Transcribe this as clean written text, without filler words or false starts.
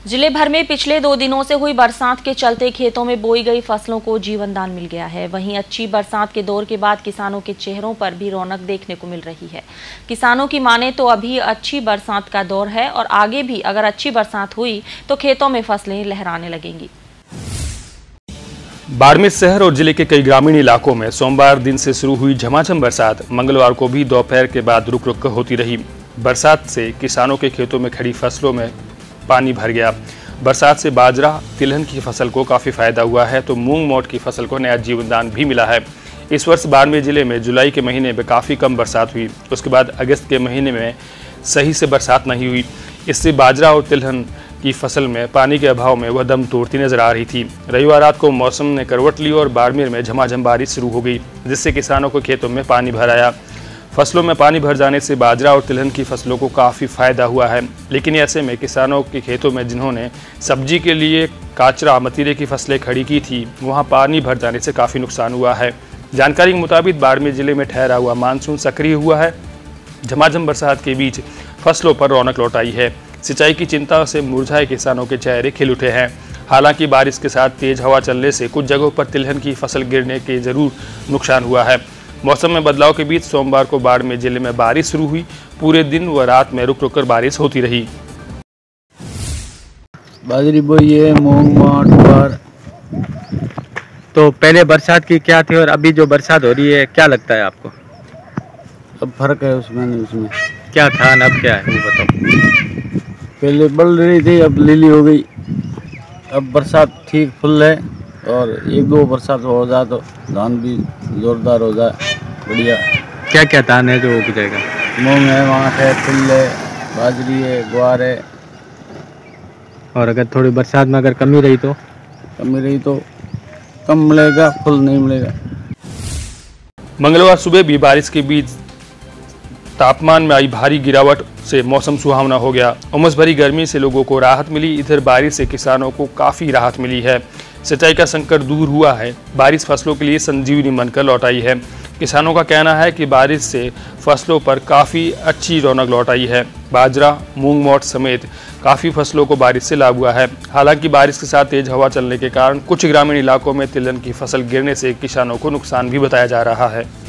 जिले भर में पिछले 2 दिनों से हुई बरसात के चलते खेतों में बोई गई फसलों को जीवन दान मिल गया है। वहीं अच्छी बरसात के दौर के बाद किसानों के चेहरों पर भी रौनक देखने को मिल रही है। किसानों की माने तो अभी अच्छी बरसात का दौर है और आगे भी अगर अच्छी बरसात हुई तो खेतों में फसलें लहराने लगेंगी। बाड़मेर शहर और जिले के कई ग्रामीण इलाकों में सोमवार दिन से शुरू हुई झमाझम बरसात मंगलवार को भी दोपहर के बाद रुक रुक होती रही। बरसात से किसानों के खेतों में खड़ी फसलों में पानी भर गया। बरसात से बाजरा, तिलहन की फसल को काफ़ी फायदा हुआ है तो मूंग मोट की फसल को नया जीवनदान भी मिला है। इस वर्ष बाड़मेर जिले में जुलाई के महीने में काफ़ी कम बरसात हुई। उसके बाद अगस्त के महीने में सही से बरसात नहीं हुई। इससे बाजरा और तिलहन की फसल में पानी के अभाव में वह दम तोड़ती नजर आ रही थी। रविवार रात को मौसम ने करवट ली और बाड़मेर में झमाझम बारिश शुरू हो गई, जिससे किसानों को खेतों में पानी भर आया। फसलों में पानी भर जाने से बाजरा और तिलहन की फसलों को काफ़ी फायदा हुआ है, लेकिन ऐसे में किसानों के खेतों में जिन्होंने सब्जी के लिए काचरा, मतीरे की फसलें खड़ी की थी, वहां पानी भर जाने से काफ़ी नुकसान हुआ है। जानकारी के मुताबिक बाड़मेर जिले में ठहरा हुआ मानसून सक्रिय हुआ है। झमाझम बरसात के बीच फसलों पर रौनक लौट आई है। सिंचाई की चिंता से मुरझाए किसानों के चेहरे खिल उठे हैं। हालांकि बारिश के साथ तेज हवा चलने से कुछ जगहों पर तिलहन की फसल गिरने के जरूर नुकसान हुआ है। मौसम में बदलाव के बीच सोमवार को बाड़मेर जिले में बारिश शुरू हुई। पूरे दिन व रात में रुक रुक कर बारिश होती रही। बाजरी बोई है, मूंग मोट पर। तो पहले बरसात की क्या थी और अभी जो बरसात हो रही है क्या लगता है आपको? अब फर्क है उसमें क्या था अब क्या है वो बताओ। पहले बल रही थी, अब लीली हो गई। अब बरसात ठीक फुल है और 1-2 बरसात हो जाए तो धान भी जोरदार हो जाए, बढ़िया। क्या क्या धान है जो उग जाएगा? मूंग है, माठ है, तिल है, बाजरी है, ग्वार है। और अगर थोड़ी बरसात में अगर कमी रही तो कम मिलेगा, फुल नहीं मिलेगा। मंगलवार सुबह भी बारिश के बीच तापमान में आई भारी गिरावट से मौसम सुहावना हो गया। उमस भरी गर्मी से लोगों को राहत मिली। इधर बारिश से किसानों को काफ़ी राहत मिली है। सिंचाई का संकट दूर हुआ है। बारिश फसलों के लिए संजीवनी बनकर लौट आई है। किसानों का कहना है कि बारिश से फसलों पर काफ़ी अच्छी रौनक लौट आई है। बाजरा, मूंग मोट समेत काफ़ी फसलों को बारिश से लाभ हुआ है। हालांकि बारिश के साथ तेज हवा चलने के कारण कुछ ग्रामीण इलाकों में तिलहन की फसल गिरने से किसानों को नुकसान भी बताया जा रहा है।